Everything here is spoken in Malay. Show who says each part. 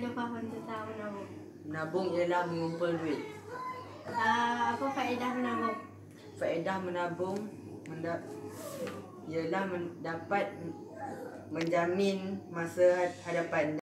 Speaker 1: belum faham tentang menabung.
Speaker 2: Menabung ialah mengumpul duit.
Speaker 1: Apa faedah menabung?
Speaker 2: Faedah menabung ialah dapat menjamin masa hadapan.